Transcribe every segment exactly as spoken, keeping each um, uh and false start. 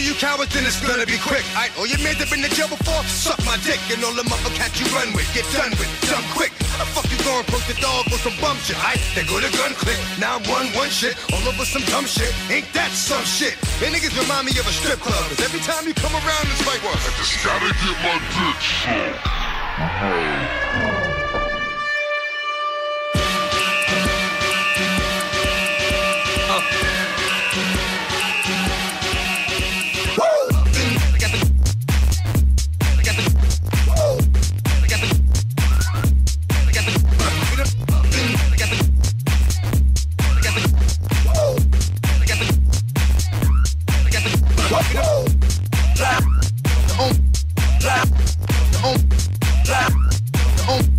you cowards, then it's gonna be quick. Aight, all your mans have been to jail before, suck my dick. And all the motherfuckers you run with, get done with, dumb quick. How the fuck you going poke the dog with some bum shit? Aight, they go to gun click. Now I'm one, one shit, all over some dumb shit. Ain't that some shit? And niggas remind me of a strip club. Cause every time you come around, it's like what? I just gotta get my dick sucked. Oh.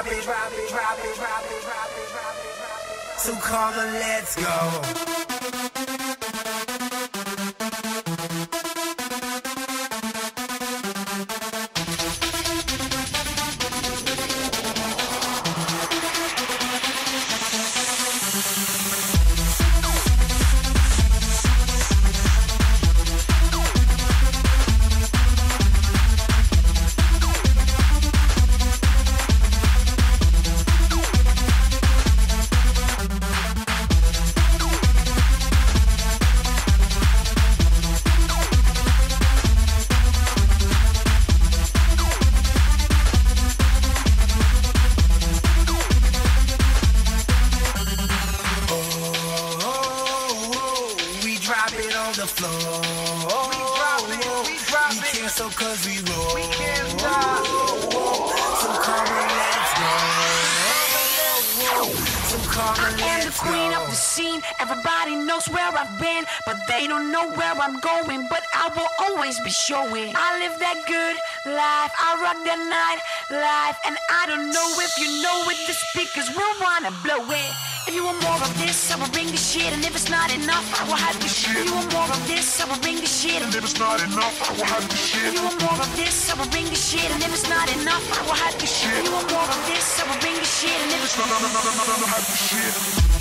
it, drop it, drop it, drop it, drop it, drop it, drop it. So come on, let's go. The floor. We drop it, we drop it. We cancel cause we roll. We can't stop. So come on, let's go. So come on, let's go. I am the queen of the scene. Everybody knows where I've been, but they don't know where I'm going. But I will always be showing. I live that good life. I rock that night life. And I don't know if you know it. The speakers will wanna blow it. If you want more of this, I will bring the shit. And if it's not enough, I will have the shit. If you want more of this, I will bring the shit. And if it's not enough, I will have the shit. If you want more of this, I will bring the shit. And if it's not enough, I will have the shit. If you want more of this, I will bring the shit. And if it's not enough, I will have the shit.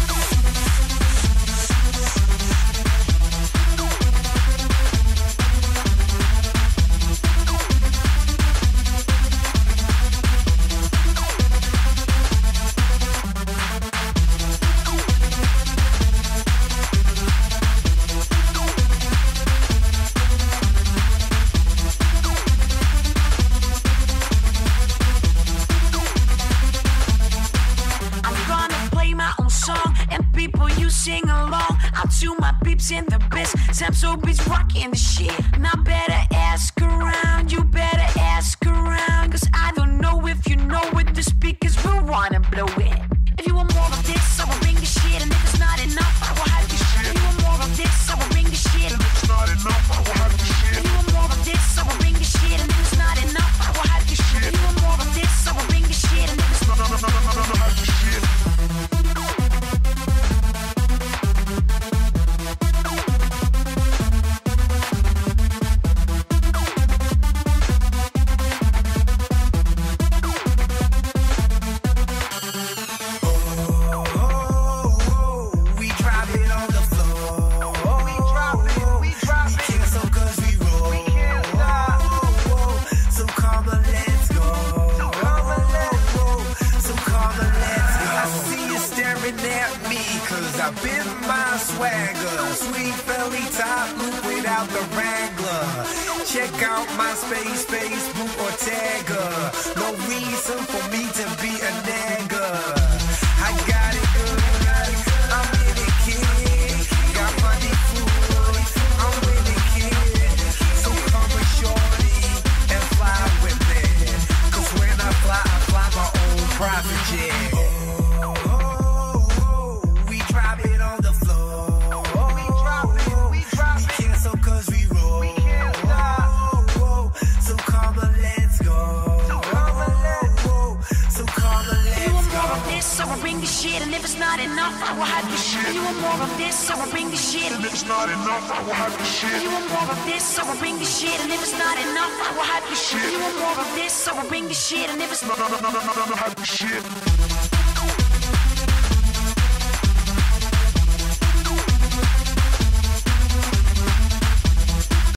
Sing along, out to my peeps in the biz. Samso beats rocking the shit. Now better ask around, you better ask around. Cause I don't know if you know it, the speakers will wanna blow it. If you want more of this, I will bring the shit. And if it's not enough, I will have the shit. If you want more of this, I will bring the shit. And if it's not enough, I will have the shit. If you want more of this, I will bring the shit. And if it's not enough, I will have the shit. If you want more of this, I will bring the shit. And if it's not enough, I will have the shit. I've been my swagger, sweet belly top loop without the Wrangler. Check out my space, Facebook or Tagger. No reason for me to be a nagger. I got it good, I'm in it, kid. Got money, food, I'm in it, kid. So come with shorty and fly with me. Cause when I fly, I fly my own private jet. And if it's not enough, I will have the shit. If you want more of this, I will bring the shit. And if it's not enough, I will have the shit. If you want more of this, I will bring the shit. And if it's not enough, I will have the shit. If you want more of this, I will bring the shit. And if it's not enough, I will have the shit.